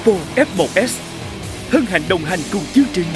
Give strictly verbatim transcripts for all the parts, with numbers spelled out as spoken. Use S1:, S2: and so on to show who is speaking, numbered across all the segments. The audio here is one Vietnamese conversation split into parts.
S1: Oppo F một S hân hạnh đồng hành cùng chương trình.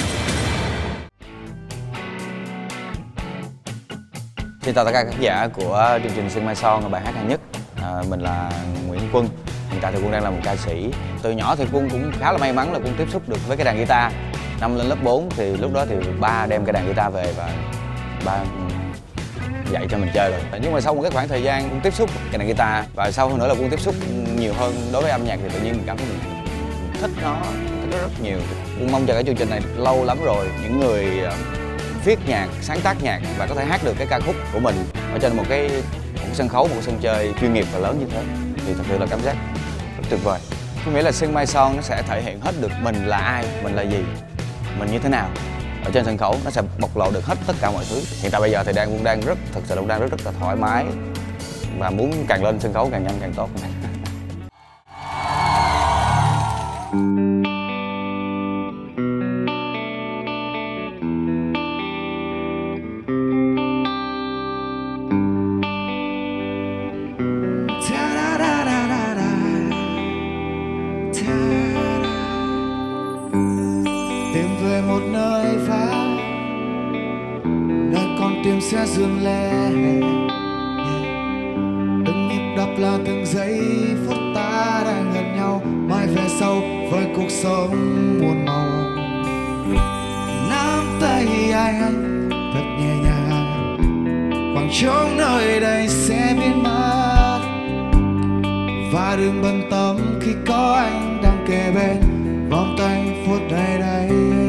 S2: Xin chào tất cả các giả của chương trình Sương Mai Son, là bài hát hay nhất. À, mình là Nguyễn Quân. Hiện tại thì Quân đang là một ca sĩ. Từ nhỏ thì Quân cũng khá là may mắn là Quân tiếp xúc được với cái đàn guitar. Năm lên lớp bốn thì lúc đó thì ba đem cái đàn guitar về và ba dạy cho mình chơi rồi. Nhưng mà sau một cái khoảng thời gian Quân tiếp xúc cái đàn guitar và sau hơn nữa là Quân tiếp xúc nhiều hơn đối với âm nhạc thì tự nhiên mình cảm thấy mình thích nó, thích nó rất nhiều. Quân mong chờ cái chương trình này lâu lắm rồi. Những người viết nhạc, sáng tác nhạc và có thể hát được cái ca khúc của mình ở trên một cái, một cái sân khấu, một cái sân chơi chuyên nghiệp và lớn như thế thì thật sự là cảm giác rất tuyệt vời. Tôi nghĩ là Sương Mai Son nó sẽ thể hiện hết được mình là ai, mình là gì, mình như thế nào ở trên sân khấu. Nó sẽ bộc lộ được hết tất cả mọi thứ. Hiện tại bây giờ thì đang cũng đang rất, thật sự là đang rất rất là thoải mái và muốn càng lên sân khấu càng nhanh càng tốt.
S3: Tìm về một nơi vắng, nơi con tim sẽ dừng lệ. Từng nhịp đập là từng giây phút ta đang gần nhau, mãi về sau với cuộc sống muôn màu. Nắm tay anh thật nhẹ nhàng, khoảng trống nơi đây sẽ biến mất. Và đừng bận tâm khi có anh đang kề bên, vòng tay phút đây đây.